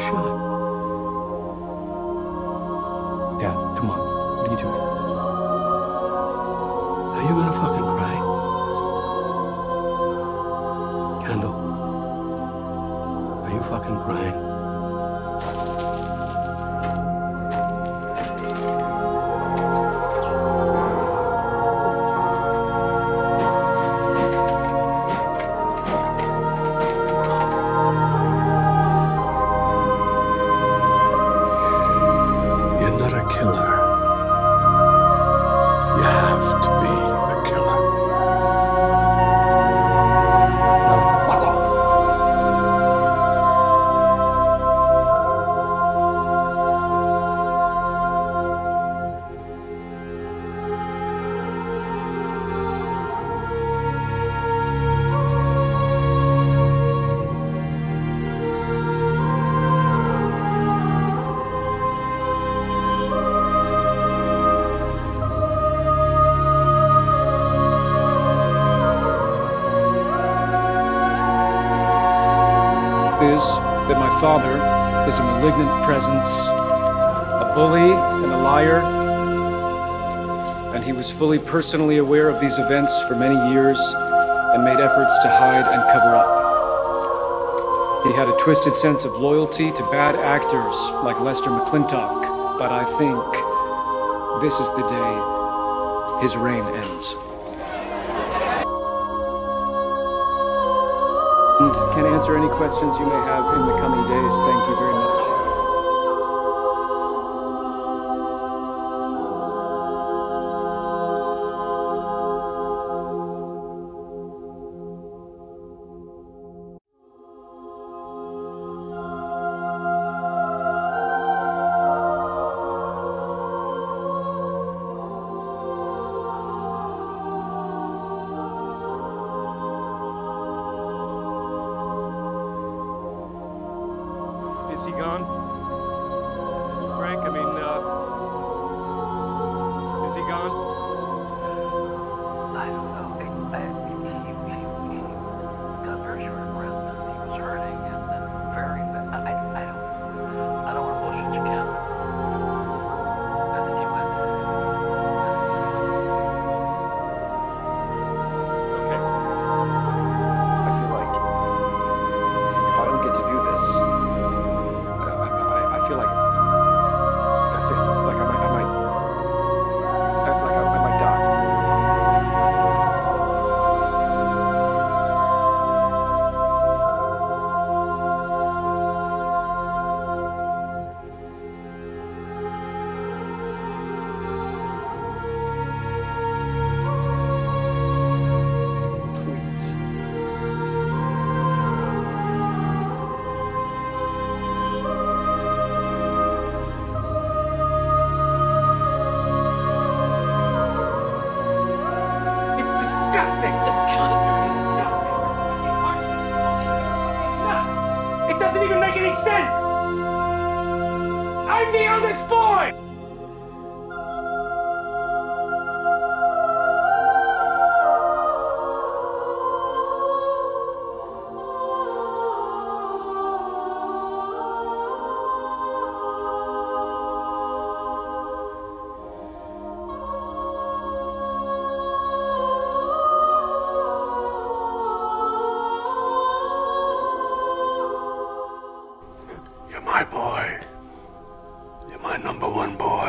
shot. Dad, come on. What are you doing? Are you gonna fucking cry? Kendall, are you fucking crying? You're not a killer. You have to be a killer. No, fuck off. Is that my father is a malignant presence, a bully and a liar, and he was fully personally aware of these events for many years and made efforts to hide and cover up. He had a twisted sense of loyalty to bad actors like Lester McClintock, but I think this is the day his reign ends. And can answer any questions you may have in the coming days. Thank you very much. Is he gone? Frank, I mean, is he gone? I don't know. He got very short of breath and he was hurting and very bad. I don't want to bullshit you, Ken. I think he went. Okay. I feel like if I don't get to do this, I feel like that's it. Like I might die. Please. It's disgusting. It's disgusting. It doesn't even make any sense. I'm the eldest boy. You're my boy. You're my number one boy.